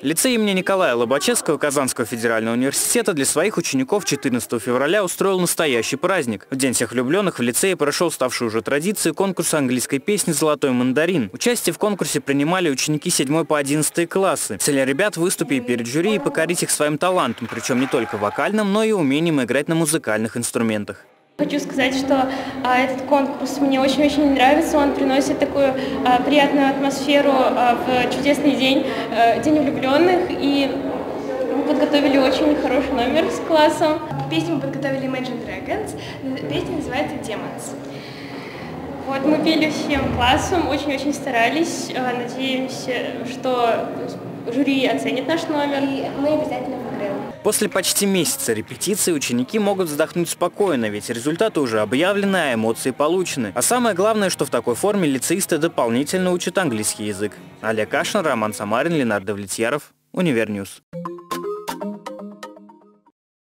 Лицей имени Николая Лобачевского Казанского федерального университета для своих учеников 14 февраля устроил настоящий праздник. В День всех влюбленных в лицее прошел ставший уже традицией конкурс английской песни «Золотой мандарин». Участие в конкурсе принимали ученики 7 по 11 классы. Цель ребят – выступить перед жюри и покорить их своим талантом, причем не только вокальным, но и умением играть на музыкальных инструментах. Хочу сказать, что этот конкурс мне очень-очень нравится. Он приносит такую приятную атмосферу в чудесный день, День влюбленных. И мы подготовили очень хороший номер с классом. Песню мы подготовили Imagine Dragons. Песня называется Demons. Вот, мы пели всем классом, очень-очень старались. Надеемся, что жюри оценит наш номер. И мы обязательно выиграем. После почти месяца репетиций ученики могут вздохнуть спокойно, ведь результаты уже объявлены, а эмоции получены. А самое главное, что в такой форме лицеисты дополнительно учат английский язык. Олег Кашин, Роман Самарин, Ленардо Влетьяров, Универньюз.